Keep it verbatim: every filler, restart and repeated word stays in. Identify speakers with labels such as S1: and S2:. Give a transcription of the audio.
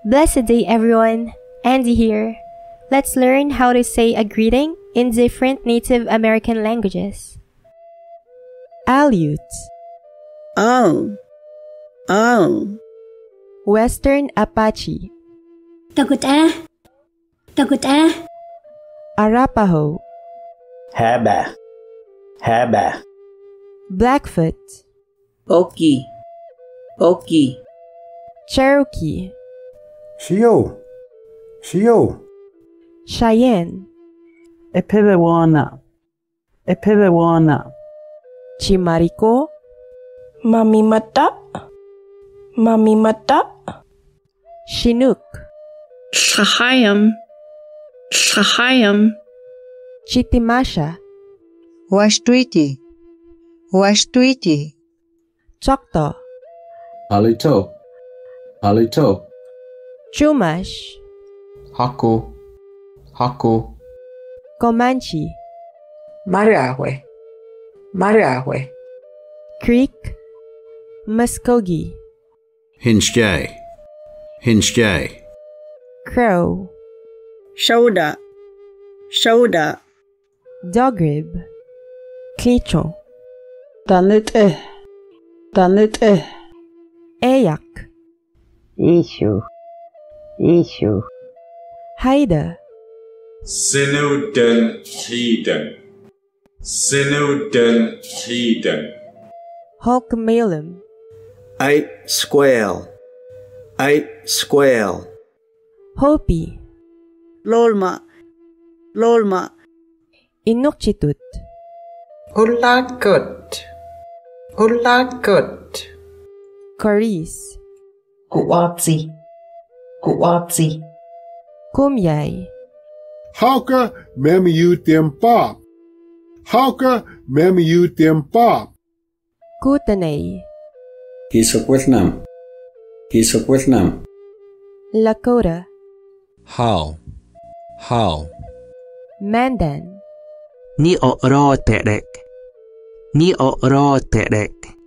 S1: Blessed day, everyone. Andy here. Let's learn how to say a greeting in different Native American languages. Aleut.
S2: Oh. Oh.
S1: Western Apache.
S3: Tagut ah. Tagut ah.
S1: Arapaho.
S4: Haba. Haba.
S1: Blackfoot.
S2: Okie. Okie.
S1: Cherokee.
S5: Shio. Shio.
S1: Cheyenne.
S6: Epewewana. Epewewana.
S1: Chimariko.
S7: Mamimata. Mamimata.
S1: Chinook.
S8: Chahayam. Chahayam.
S1: Chitimasha.
S9: Washtuiti. Washtuiti.
S1: Choctaw.
S10: Alito. Alito.
S1: Chumash.
S10: Haku. Haku.
S1: Comanche.
S11: Mariahue. Mariahue.
S1: Creek. Muskogee.
S12: Hinchgay. Hinchgay.
S1: Crow.
S2: Shoulder. Shoulder.
S1: Dogrib. Clicho.
S6: Tanit eh. Tanit eh.
S1: Ayak.
S13: Issue. Issue.
S1: Haida.
S14: Sinuden Tiden. Sinuden Tiden.
S1: Hulkmalum.
S15: Eight squale. Eight squale.
S1: Hopi.
S2: Lolma. Lolma.
S1: Inuktitut.
S11: Ulakut. Ulakut.
S1: Coris.
S11: Kuwapsi. Kuwapsi.
S1: Kumyay.
S5: Hauka Mamiut them pop. Hauka Mamiut them pop.
S1: Kootenay.
S12: Kisopwithnam. Kisopwithnam.
S1: Lakota.
S16: How. How.
S1: Mandan.
S17: Ni o ro terek. Ni o ro terek.